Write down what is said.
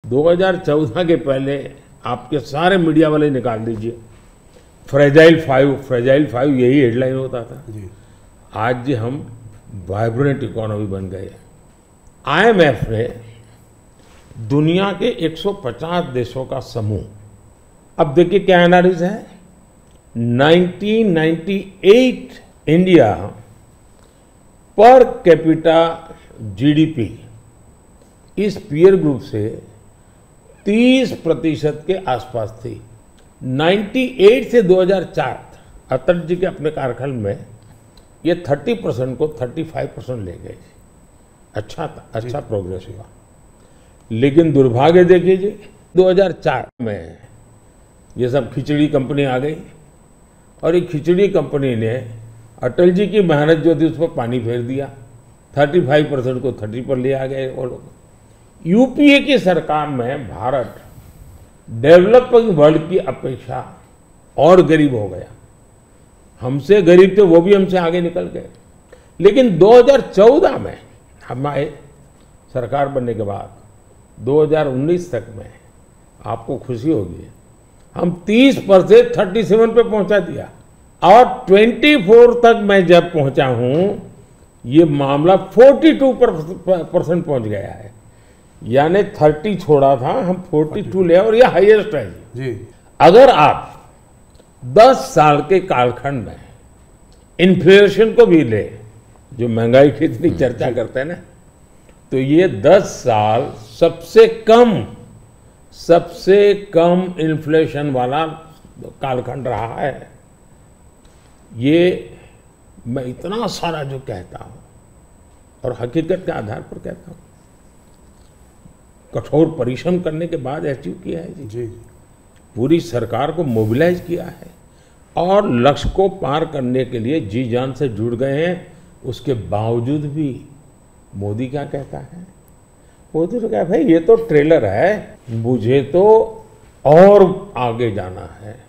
2014 के पहले आपके सारे मीडिया वाले निकाल दीजिए, फ्रेजाइल फाइव यही हेडलाइन होता था जी। आज हम वाइब्रेंट इकोनॉमी बन गए। IMF ने दुनिया के 150 देशों का समूह, अब देखिए क्या एनालिसिस है, 1998 इंडिया पर कैपिटा GDP इस पीयर ग्रुप से 30% के आसपास थी। 98 से 2004 अटल जी के अपने कार्यकाल में ये 30% को 35% ले गए। अच्छा प्रोग्रेस हुआ, लेकिन दुर्भाग्य देखिए जी, 2004 में ये सब खिचड़ी कंपनी आ गई और ये खिचड़ी कंपनी ने अटल जी की मेहनत जो थी उस पर पानी फेर दिया। 35% को 30 पर ले आ गए वो लोग। UPA की सरकार में भारत डेवलपिंग वर्ल्ड की अपेक्षा और गरीब हो गया। हमसे गरीब थे वो भी हमसे आगे निकल गए। लेकिन 2014 में हमारे सरकार बनने के बाद 2019 तक में आपको खुशी होगी, हम 30 पर से 37 पे पहुंचा दिया और 24 तक मैं जब पहुंचा हूं ये मामला 42% पहुंच गया है। यानी 30 छोड़ा था, हम 42 ले और ये हाईएस्ट है जी। अगर आप 10 साल के कालखंड में इन्फ्लेशन को भी ले, जो महंगाई की इतनी चर्चा करते हैं ना, तो ये 10 साल सबसे कम इन्फ्लेशन वाला कालखंड रहा है। ये मैं इतना सारा जो कहता हूं और हकीकत के आधार पर कहता हूं, कठोर परिश्रम करने के बाद अचीव किया है जी। पूरी सरकार को मोबिलाइज किया है और लक्ष्य को पार करने के लिए जी जान से जुड़ गए हैं। उसके बावजूद भी मोदी क्या कहता है, मोदी तो कहता है भाई ये तो ट्रेलर है, मुझे तो और आगे जाना है।